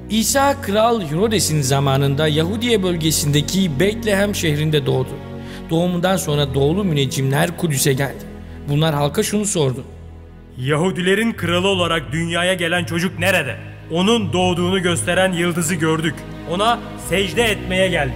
İsa Kral Herodes'in zamanında Yahudiye bölgesindeki Beytlehem şehrinde doğdu. Doğumundan sonra doğulu müneccimler Kudüs'e geldi. Bunlar halka şunu sordu: Yahudilerin kralı olarak dünyaya gelen çocuk nerede? Onun doğduğunu gösteren yıldızı gördük. Ona secde etmeye geldik.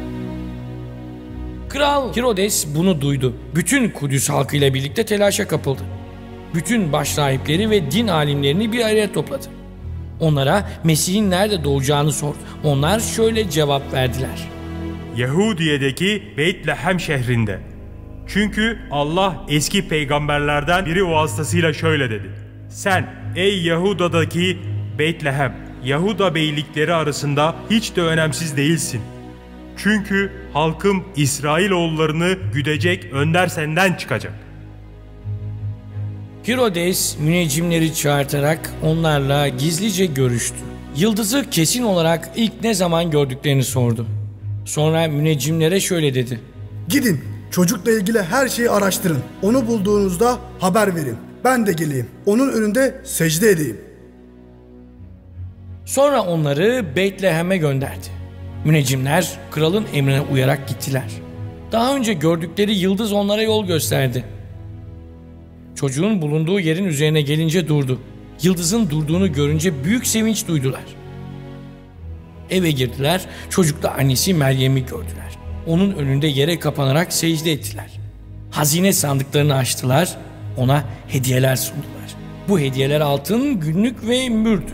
Kral Herodes bunu duydu. Bütün Kudüs halkıyla birlikte telaşa kapıldı. Bütün başrahipleri ve din alimlerini bir araya topladı. Onlara Mesih'in nerede doğacağını sordu. Onlar şöyle cevap verdiler: Yahudiye'deki Beytlehem şehrinde. Çünkü Allah eski peygamberlerden biri vasıtasıyla şöyle dedi: Sen ey Yahuda'daki Beytlehem, Yahuda beylikleri arasında hiç de önemsiz değilsin. Çünkü halkım İsrailoğullarını güdecek önder senden çıkacak. Herodes müneccimleri çağırtarak onlarla gizlice görüştü. Yıldızı kesin olarak ilk ne zaman gördüklerini sordu. Sonra müneccimlere şöyle dedi: Gidin, çocukla ilgili her şeyi araştırın. Onu bulduğunuzda haber verin. Ben de geleyim. Onun önünde secde edeyim. Sonra onları Beytlehem'e gönderdi. Müneccimler kralın emrine uyarak gittiler. Daha önce gördükleri yıldız onlara yol gösterdi. Çocuğun bulunduğu yerin üzerine gelince durdu. Yıldızın durduğunu görünce büyük sevinç duydular. Eve girdiler, çocukla annesi Meryem'i gördüler. Onun önünde yere kapanarak secde ettiler. Hazine sandıklarını açtılar, ona hediyeler sundular. Bu hediyeler altın, günlük ve mürdü.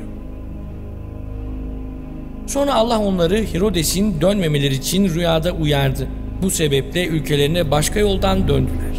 Sonra Allah onları Herodes'in dönmemeleri için rüyada uyardı. Bu sebeple ülkelerine başka yoldan döndüler.